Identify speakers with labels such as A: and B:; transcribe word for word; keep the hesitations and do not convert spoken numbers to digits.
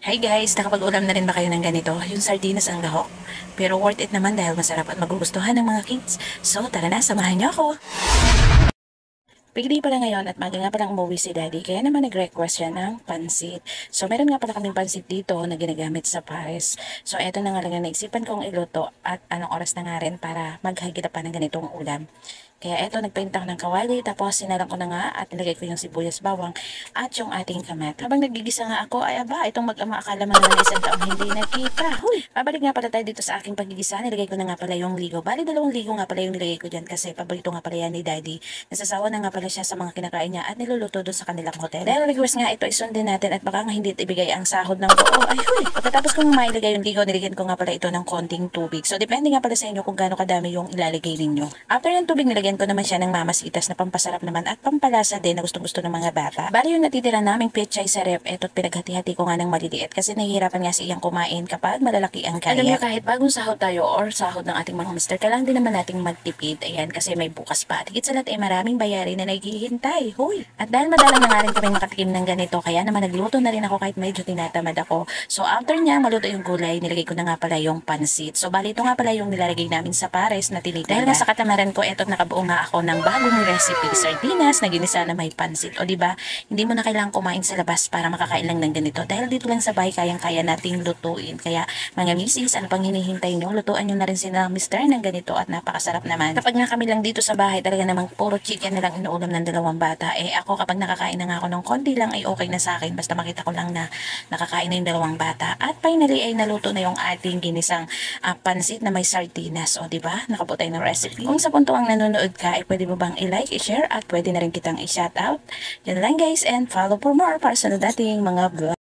A: Hi guys, nakapag-ulam na rin ba kayo ng ganito? Yung sardinas ang lahok. Pero worth it naman dahil masarap at magugustuhan ng mga kids. So tara na, samahan niyo ako! Bigli pala ngayon at maga nga palang umuwi si Daddy kaya naman nag-request siya ng pansit. So meron nga pala kaming pansit dito na ginagamit sa pares. So eto na nga lang yung naisipan kong iluto at anong oras na nga rin para maghagilap pa ng ganitong ulam. Kaya eto, nagpainta ko ng kawali, tapos sinalang ko na nga at nilagay ko yung sibuyas bawang at yung ating kamat. Habang nagigisa nga ako, ay aba, itong mag-ama akala mo naman isang taong hindi nagkita. Huy, babalik nga pala tayo dito sa aking pagigisa. Nilagay ko na nga pala yung ligo. Bali, dalawang ligo nga pala yung nilagay ko dyan kasi paborito nga pala yan ni Daddy. Nasasawa na nga pala siya sa mga kinakain niya at niluluto doon sa kanilang hotel. Dahil request nga ito, isundin natin at baka nga hindi ibigay ang sahod ng buo. Ay, huy, pagkatapos kong mailagay yung ligo, nilagyan ko nga pala ito ng konting tubig. So, depende nga pala sa inyo kung gaano kadami yung ilalagay ninyo. After ng tubig, nilagyan ko naman siya ng mamasitas na pampasarap naman at pampalasa din na gustong-gusto ng mga bata. Bali yung natitira naming pechay sa rep, eto't pinaghati-hati ko nga ng maliliit kasi nahihirapan nga siyang kumain kapag malalaki ang kaya. Alam niyo, kahit bagong sahod tayo or sahod ng ating mga mister, kailangan din naman nating magtipid. Ayan, kasi may bukas pa. At higit sa lahat ay maraming bayarin na naghihintay. Huy! At dahil madalang na nga rin kami makatikim ng ganito, kaya naman nagluto na rin ako kahit medyo tinatamad ako. So after niya maluto yung gulay, nilagay ko na nga pala yung pansit. So bali ito nga pala yung nilalagay namin sa pares na tinitinda. Dahil nga sa katamaran ko, eto't nakabuo nga ako ng bagong recipe, sardinas na ginisa na may pansit. O diba, hindi mo na kailangan kumain sa labas para makakain lang ng ganito. Dahil dito lang sa bahay, kayang-kaya nating lutuin. Kaya mga misis, ano pang hinihintay nyo? Lutuan nyo na rin sila ng mister ng ganito at napakasarap naman. Kapag nga kami lang dito sa bahay, talaga namang puro chicken na lang inuulam ng dalawang bata. Eh ako kapag nakakain na nga ako ng konti lang ay okay na sa akin. Basta makita ko lang na nakakain na yung dalawang bata. At finally ay naluto na yung ating ginisang uh, pansit na may sardinas. O diba, nakabuo tayo ng recipe. Kung sa punto ang nanonood ka, ay pwede mo bang i-like, i-share at pwede na rin kitang i-shoutout. Yan lang guys, and follow for more para sa dating mga vlog.